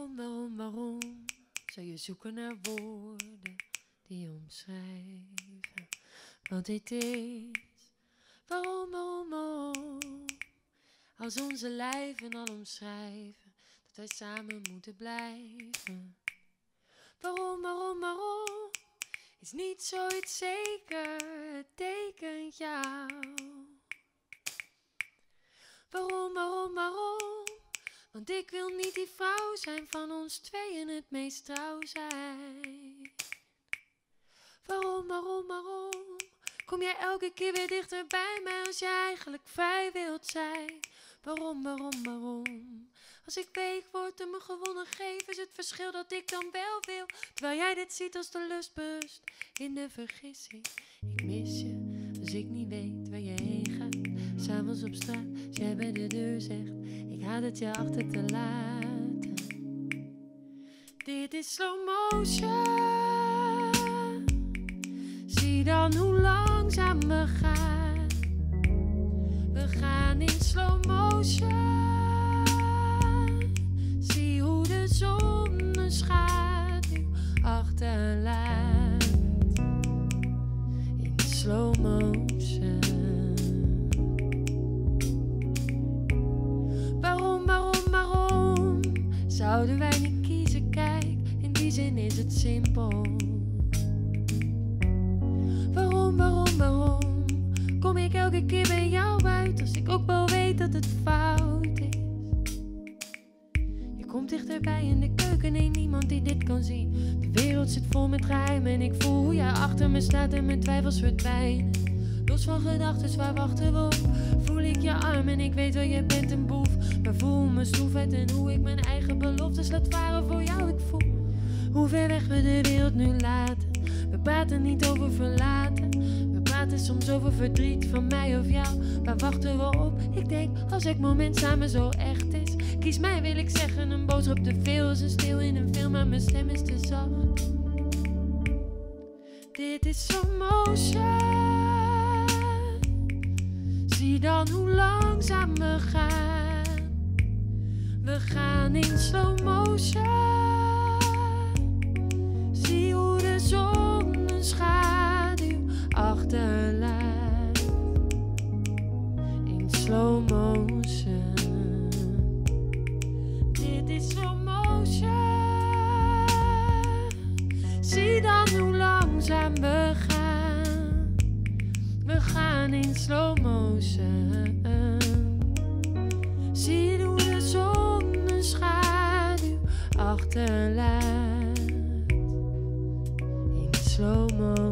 waarom zou je zoeken naar woorden die omschrijven wat dit is? Waarom, als onze lijven al omschrijven dat wij samen moeten blijven? Waarom, is niet zoiets zeker, het tekent jou. Waarom, want ik wil niet die vrouw zijn van ons tweeën, het meest trouw zijn. Waarom, kom jij elke keer weer dichter bij mij als je eigenlijk vrij wilt zijn? Waarom, als ik week word en me gewonnen geef, is het verschil dat ik dan wel wil, terwijl jij dit ziet als de lustbust in de vergissing. Ik mis je, als ik niet weet waar je heen gaat. S'avonds op straat, als jij bij de deur zegt, ik haat het je achter te laten. Dit is slow motion. Zie dan hoe langzaam we gaan. We gaan in slow motion. Zie hoe de zon een schaduw achterlaat. In slow motion. Waarom zouden wij niet kiezen? Kijk, in die zin is het simpel. Waarom kom ik elke keer bij jou uit als ik ook wel weet dat het fout is? Je komt dichterbij in de keuken, nee, niemand die dit kan zien. De wereld zit vol met geheimen en ik voel hoe jij achter me staat en mijn twijfels verdwijnen. Los van gedachten, waar wachten we op? Voel ik je arm en ik weet wel, je bent een boef. Maar voel mijn stoefheid en hoe ik mijn eigen beloftes laat varen voor jou. Ik voel hoe ver weg we de wereld nu laten. We praten niet over verlaten. We praten soms over verdriet van mij of jou. Waar wachten we op? Ik denk, als het moment samen zo echt is. Kies mij, wil ik zeggen, een boodschap te veel is een stil in een film, maar mijn stem is te zacht. Dit is slow motion. Zie dan hoe langzaam we gaan. We gaan in slow motion. Zie hoe de zon een schaduw achterlaat. In slow motion. Dit is slow motion. Zie dan hoe langzaam we gaan. We gaan in slow motion. Zie hoe de zon een schaduw achterlaat. In slow motion.